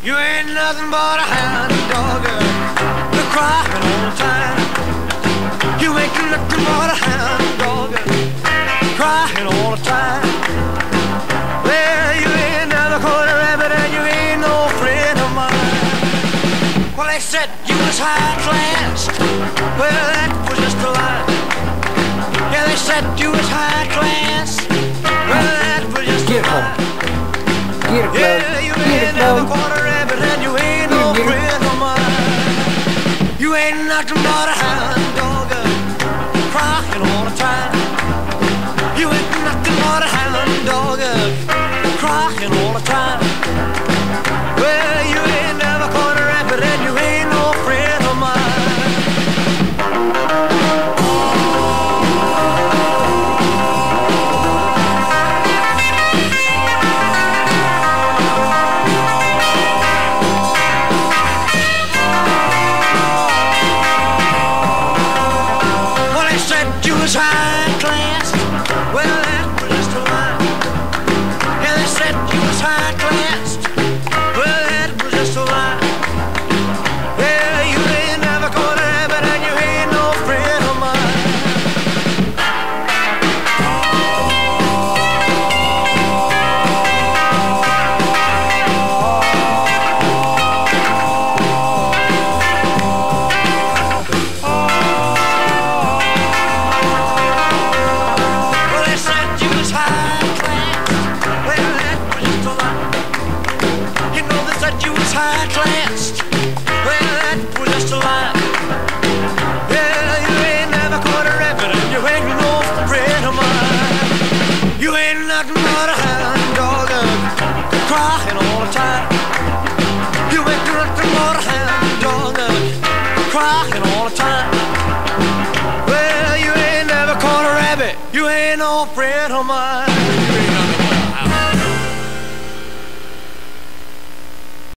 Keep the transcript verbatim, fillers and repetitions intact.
You ain't nothing but a hound dog, you're crying all the time. You ain't nothing but a hound dog, crying all the time. Well, you ain't never caught a rabbit and you ain't no friend of mine. Well, they said you was high class, well, that was just a lie. Yeah, they said you was high class, well, that was just a lie. Get it, yeah, you ain't never caught a rabbit and you ain't no friend of mine. You ain't nothing but a hound dog, crying all the time. You ain't nothing but a hound dog, crying all the time. Well, you ain't never caught a rabbit and you ain't no friend of mine. Well, they said you was high class, well, that was just a lie. Yeah, they said you was high class, well, that was just a lie. Yeah, you ain't never caught a rabbit and you ain't no friend of mine. Well, they said you was high class, well, that was just a lie. You know they said you was high class, well, that was just a lie. Yeah, you ain't never caught a rabbit and you ain't no friend of mine. You ain't nothing but a hound dog, crying all the time. You ain't nothing but a hound dog, crying all the time. Well, you ain't never caught a rabbit, you ain't no friend of mine.